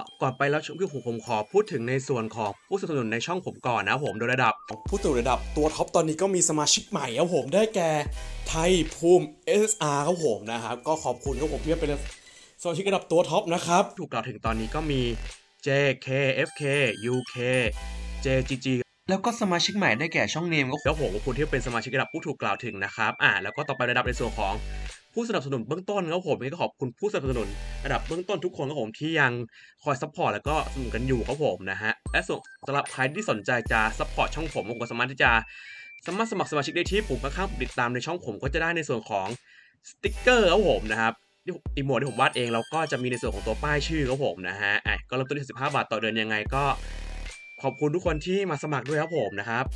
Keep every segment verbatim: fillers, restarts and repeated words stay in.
ก่อนไปแล้วคือผมผมขอพูดถึงในส่วนของผู้สนับสนุนในช่องผมก่อนนะผมโดยระดับผู้สนับสนุนระดับตัวท็อปตอนนี้ก็มีสมาชิกใหม่ครับผมได้แก่ไทยภูมิ เอส เอส อาร์ ครับผมนะครับก็ขอบคุณครับผมที่เป็นสมาชิกระดับตัวท็อปนะครับถูกกล่าวถึงตอนนี้ก็มี เจ เค เอฟ เค ยู เค เจ จี จี แล้วก็สมาชิกใหม่ได้แก่ช่องเนมก็แล้วผมขอบคุณที่เป็นสมาชิกระดับผู้ถูกกล่าวถึงนะครับอ่าแล้วก็ต่อไประดับในส่วนของผู้สนับสนุนเบื้องต้นครับผมก็ขอบคุณผู้สนับสนุนระดับเบื้องต้นทุกคนครับผมที่ยังคอยซัพพอร์ตแล้วก็สนับสนุนกันอยู่ครับผมนะฮะและส่วนสำหรับใครที่สนใจจะซัพพอร์ตช่องผมผมก็สามารถที่จะสามารถสมัครสมาชิกได้ที่ปุ่มข้างๆติดตามในช่องผมก็จะได้ในส่วนของสติ๊กเกอร์ครับผมนะครับอีโมดที่ผมวาดเองแล้วก็จะมีในส่วนของตัวป้ายชื่อครับผมนะฮะอ่ะก็เริ่มต้นที่สิบห้าบาทต่อเดือนยังไงก็ขอบคุณทุกคนที่มาสมัครด้วยครับผมนะครับ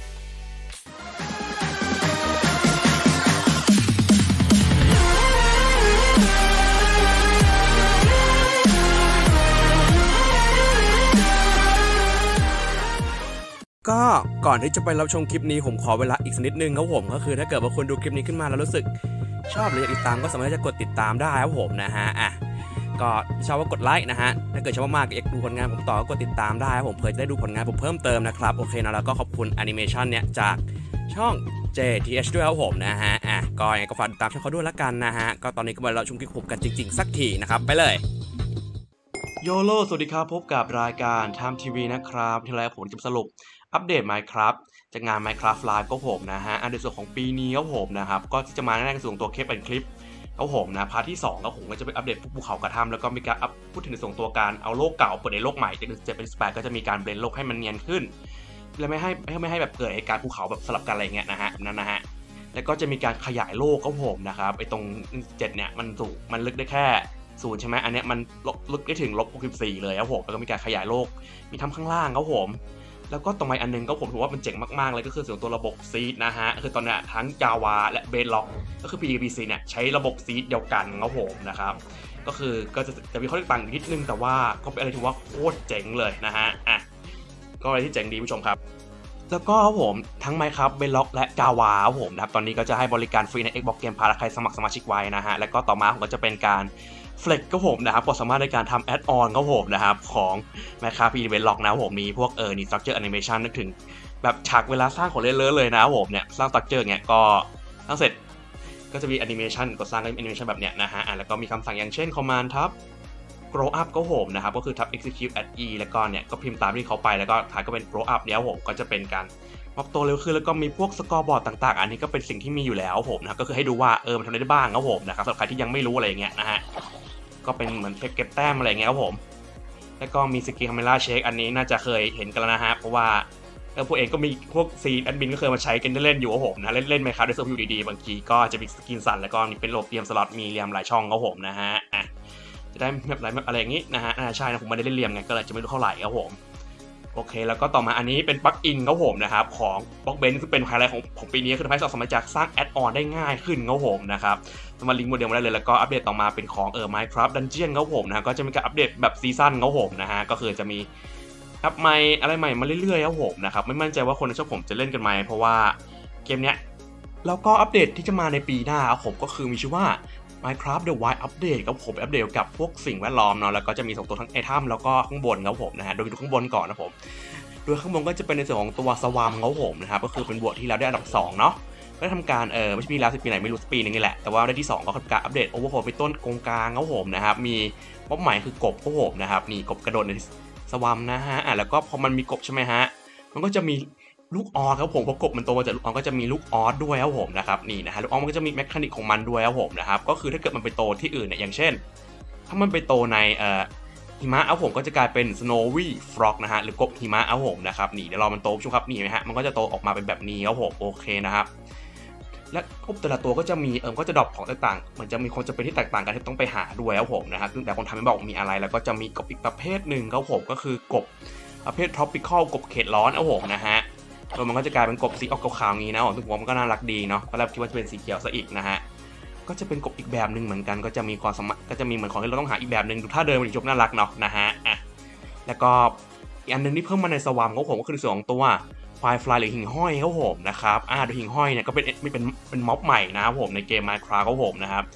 ก็ก่อนที่จะไปรับชมคลิปนี้ผมขอเวลาอีกสักนิดนึงครับผมก็คือถ้าเกิดว่าคุณดูคลิปนี้ขึ้นมาแล้วรู้สึกชอบหรืออยากติดตามก็สามารถจะกดติดตามได้ครับผมนะฮะอ่ะก็ชอบว่ากดไลค์นะฮะถ้าเกิดชอบมากๆอยากดูผลงานผมต่อก็กดติดตามได้ครับผมเพื่อจะได้ดูผลงานผมเพิ่มเติมนะครับโอเคนะแล้วก็ขอบคุณแอนิเมชันเนี่ยจากช่อง เจ ที เอช ด้วยครับผมนะฮะอ่ะก็ยังไงก็ฝากติดตามช่องเขาด้วยละกันนะฮะก็ตอนนี้ก็มาเราชมคลิปผมกันจริงๆสักทีนะครับไปเลยโยโลสวัสดีครับพบกับรายการ Time ที วี นะครับที่แล้วผมจะสรุปอัปเดต Minecraft จากงาน Minecraft Live ก็ผมนะฮะอันในส่วนของปีนี้ก็ผมนะครับก็จะมาในส่วนตัวเคปเป็นคลิปก็ผมนะพาร์ทที่สองก็ผมก็จะไปอัปเดตภูเขากระทำแล้วก็มีการอัปพูดถึงในส่วนตัวการเอาโลกเก่าเปิดในโลกใหม่จากเจ็ดเป็นสิบแปดก็จะมีการเบลนโลกให้มันเนียนขึ้นและไม่ให้ไม่ให้แบบเกิดเหตุการณ์ภูเขาแบบสลับกันอะไรเงี้ยนะฮะนั่นนะฮะแล้วก็จะมีการขยายโลกก็ผมนะครับไอ้ตรงเจ็ดเนี่ยมันสูงมันลึกได้แค่ศูนย์ใช่ไหมอันนี้มันลึกได้ถึงลบหกสิบสี่เลยครับผมแล้วก็มีการขยายโลกมีทำข้างล่างครับผมแล้วก็ตรงไม้อันนึงก็ผมถือว่ามันเจ๋งมากๆเลยก็คือส่วนตัวระบบซีดนะฮะคือตอนนี้ทั้ง Java และ Bedrock ก็คือ พี จี ซี เนี่ยใช้ระบบซีดเดียวกันครับผมนะครับก็คือก็จะจะมีข้อแตกต่างนิดนึงแต่ว่าก็เป็นอะไรที่ว่าโคตรเจ๋งเลยนะฮะอ่ะก็อะไรที่เจ๋งดีผู้ชมครับแล้วก็ครับผมทั้ง Minecraft Bedrock และ Java ครับผมนะครับตอนนี้ก็จะให้บริการฟรีใน Xbox Game Pass ใครสมัครสมาชิกไว้นะฮะแล้วก็ต่อมาผมก็จะเป็นการเฟล็กก็ผมนะครับก็สามารถในการทำแอดออนก็ผมนะครับของ Minecraft Bedrock นะผมมีพวกเออนี่ Structure Animation นึกถึงแบบฉากเวลาสร้างของเล่นเลยนะผมเนี่ยสร้าง Structure เนี่ยก็สร้างเสร็จก็จะมี Animation ก็สร้าง Animation แบบเนี้ยนะฮะอ่ะแล้วก็มีคำสั่งอย่างเช่น Command ทับ Grow Up ก็ผมนะครับก็คือทับ Execute at E แล้วก็เนี่ยก็พิมพ์ตามที่เขาไปแล้วก็ท้ายก็เป็น Grow Up เนี่ยผมก็จะเป็นการมอบตัวเร็วขึ้นแล้วก็มีพวกสกอร์บอร์ดต่างๆอันนี้ก็เป็นสิ่งที่มีอยู่แล้วผมนะก็คือให้ดูว่าเออมันทำได้บ้างครับผมนะครับสำหรับใครที่ยังไม่รู้อะไรอย่างเงี้ยนะฮะก็เป็นเหมือนเก็บแต้มอะไรเงี้ยครับผมแล้วก็มีสกิลคาเมล่าเช็คอันนี้น่าจะเคยเห็นกันแล้วนะฮะเพราะว่าเออพวกเองก็มีพวกซีแอดมินก็เคยมาใช้กันเล่นอยู่ครับผมนะเล่นเล่นไหมครับด้วยเซิร์ฟอยู่ดีๆบางทีก็จะมีสกินสั่นแล้วก็มีเป็นโหลดเตรียมสล็อตมีเรียมหลายช่องครับผมนะฮะอ่ะจะได้แบบอะไรแบบอะไรอย่างงี้นะฮะอ่าใช่นะผมไม่ได้เล่นเรียมไงก็เลยจะไม่รู้เท่าไหร่ครับผมโอเคแล้วก็ต่อมาอันนี้เป็นปลั๊กอินครับผมนะครับของบล็อกเบนซึ่งเป็นไฮไลท์ของของปีนี้คือทำให้สามารถจะสร้างแอดออนได้ง่ายขึ้นครับผมนะครับสามารถลิงก์โมเดลมาได้เลยแล้วก็อัปเดตต่อมาเป็นของเออ Minecraft Dungeon ครับผมนะก็จะมีการอัปเดตแบบซีซั่นครับผมนะฮะก็คือจะมีอัปใหม่อะไรใหม่มาเรื่อยๆครับผมนะครับไม่มั่นใจว่าคนในช่องผมจะเล่นกันไหมเพราะว่าเกมเนี้ยแล้วก็อัปเดตที่จะมาในปีหน้าครับผมก็คือมีชื่อว่า Minecraft The Wild Update ครับผมอัปเดตกับพวกสิ่งแวดล้อมเนาะแล้วก็จะมีสองตัวทั้งไอทัมแล้วก็ข้างบนครับผมนะฮะโดยดูข้างบนก่อนนะผมโดยข้างบนก็จะเป็นในส่วนของตัวสวาร์มครับผมนะครับก็คือเป็นบวกที่เราได้อันดับสองเนาะก็ทำการเออไม่ใช่ปีแล้วสิปีไหนไม่รู้ปีนึงนี่แหละแต่ว่าได้ที่สองก็ทำการอัปเดตโอเวอร์โฮลไปต้นกงกลางครับผมนะครับมีม็อบใหม่คือกบครับผมนะครับนี่กบกระโดดในสวาร์มนะฮะอ่ะแล้วก็พอมันมีกบใช่ไหมฮะมันก็จะมีลูกออสครับผมพอกบมันโตมาจากลูกออสก็จะมีลูกออสด้วยครับผมนะครับนี่นะฮะลูกออสมันก็จะมีแมคานิกของมันด้วยครับผมนะครับก็คือถ้าเกิดมันไปโตที่อื่นเนี่ยอย่างเช่นถ้ามันไปโตในเอ่อหิมะเอาผมก็จะกลายเป็น snowy frog นะฮะหรือกบหิมะเอาผมนะครับนี่เดี๋ยวรอมันโตช่วงครับนี่ไหมฮะมันก็จะโตออกมาเป็นแบบนี้ครับผมโอเคนะครับและกบแต่ละตัวก็จะมีเอิมก็จะดรอปของต่างๆเหมือนจะมีคนจะเป็นที่แตกต่างกันที่ต้องไปหาด้วยครับผมนะครับแต่คนทำไม่บอกมีอะไรแล้วก็จะมีกบอีกประเภทหนึ่งครับผมก็คือกบประเภท tropical กบเขตร้อนครับผมนะฮะตัวมันก็จะกลายเป็นกบสีออกขาวๆนี้นะผมถึงว่ามันก็น่ารักดีเนาะตอนแรกคิดว่าจะเป็นสีเขียวซะอีกนะฮะก็จะเป็นกบอีกแบบหนึ่งเหมือนกันก็จะมีความสมก็จะมีเหมือนของที่เราต้องหาอีกแบบหนึ่งดูท่าเดินมันจบน่ารักเนาะนะฮะอ่ะแล้วก็อีกอันนึงที่เพิ่มมาในสวาร์มของผมก็คือส่วนของตัวไฟฟลายหรือหิ่งห้อยครับผมนะครับอ่าโดยหิ่งห้อยเนี่ยก็เป็นไม่เป็นเป็นม็อบใหม่นะครับผมในเกม Minecraft ครับผมนะครับ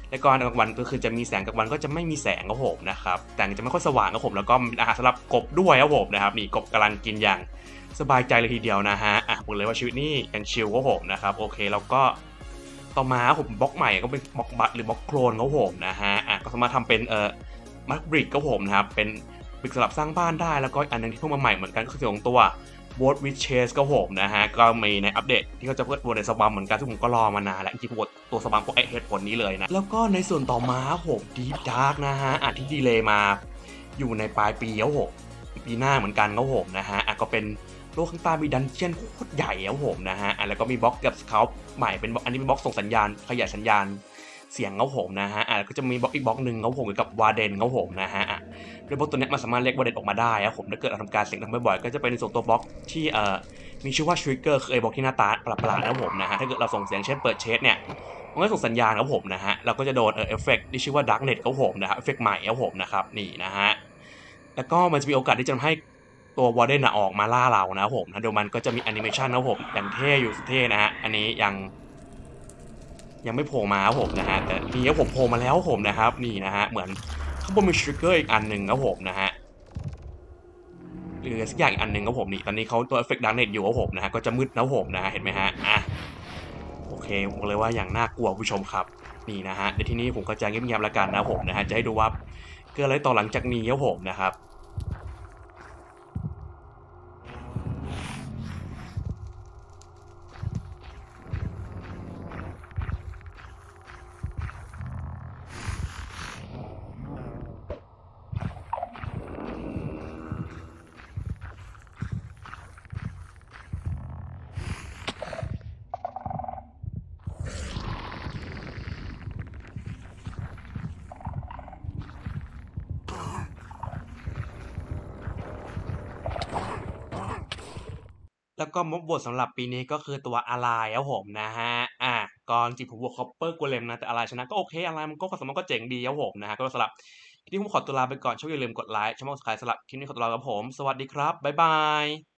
แล้วก็กลางวันก็คือจะมีแสงกลางวันก็จะไม่มีแสงครับผมนะครับแต่จะไม่ค่อยสว่างครับผมแล้วก็มีอาหารสำหรับกบด้วยครับผมนะครับนี่กบกำลังกินอย่างสบายใจเลยทีเดียวนะฮะอ่ะบอกเลยว่าชีวิตนี่ยังชิลครับผมนะครับโอเคแล้วก็ต่อมาผมบล็อกใหม่ก็เป็นบล็อกบัตหรือบล็อกโคลนครับผมนะฮะอ่ะก็สามารถทำเป็นเอ่อมัดบริกครับผมนะครับเป็นบริกสำหรับสร้างบ้านได้แล้วก็อันนึงที่เพิ่มมาใหม่เหมือนกันก็คือของตัว Board with Chase ครับผมนะฮะก็มีในอัปเดตที่เขาจะเปิดบนในสบัมเหมือนกันที่ผมก็รอมานานแล้วจริงๆตัวสบัมพวกไอเหตุผลนี้เลยนะแล้วก็ในส่วนต่อมาผม Deep Dark นะฮะอ่ะที่ดีเลย์มาอยู่ในปลายปีครับผมปีหน้าเหมือนกันครับผมนะฮะอ่ะก็เป็นโลกข้างใต้มีดันเจียนโคตรใหญ่ครับผมนะฮะอ่ะแล้วก็มีบล็อกกับสเกลใหม่เป็นอันนี้เป็นบล็อกส่งสัญญาณขยายสัญญาณเสียงครับผมนะฮะอ่ะก็จะมีบล็อกอีกบล็อกหนึ่งครับผมเกี่ยวกับวาเดนครับผมนะฮะอ่ะโดยบล็อกตัวนี้มันสามารถเรียกวาเดนออกมาได้ครับผมถ้าเกิดเราทำการเสียงทำบ่อยๆก็จะเป็นในส่วนตัวบล็อกที่เอ่อมีชื่อว่า Trigger คือไอ้บล็อกที่หน้าตาประหลาดๆนะครับผมนะฮะถ้าเกิดเราส่งเสียงเช่นเปิดเชสเนี่ยมันก็ส่งสัญญาณครับผมนะฮะเราก็จะโดนเออเอฟเฟกต์ที่ชื่อว่า Darknet ครับผมนะครับเอฟเฟกต์ใหม่ครับผมนะครับนี่นะฮะแล้วก็มันจะมีโอกาสที่จะทำให้ตัววอร์เดนออกมาล่าเรานะครับผมนะเดี๋ยวมันก็จะมีแอนิเมชันนะครับผมอย่างเท่อยู่สุดเท่นะฮะอันนี้ยังยังไม่โผล่มาครับผมนะฮะแต่นี่ครับผมโผล่มาแล้วผมนะครับนี่นะฮะเหมือนข้างบนมีทริกเกอร์อีกอันหนึ่งครับผมนะฮะหรือสักอย่างอีกอันหนึ่งครับผมนี่ตอนนี้เขาตัวเอฟเฟกต์ดังเน็ตอยู่ครับผมนะฮะก็จะมืดนะผมนะฮะเห็นไหมฮะอ่ะโอเคผมเลยว่าอย่างน่ากลัวผู้ชมครับนี่นะฮะในที่นี้ผมก็จะเงียบๆแล้วกันนะผมนะฮะจะให้ดูว่าเกิดอะไรต่อหลังจากนี้ครับผมนะครับแล้วก็ม็อบบทสำหรับปีนี้ก็คือตัวอะไรครับผมนะฮะอ่ะก็จริงๆผมบวกคอปเปอร์กูเลมนะแต่อะไรชนะก็โอเคอะไรมันก็ความสามารถก็เจ๋งดีครับผมนะฮะก็สำหรับคลิปนี้ผมขอตัวลาไปก่อนช่วยอย่าลืมกดไลค์ช่องสกายสำหรับคลิปนี้ขอตัวลาครับผมสวัสดีครับบ๊ายบาย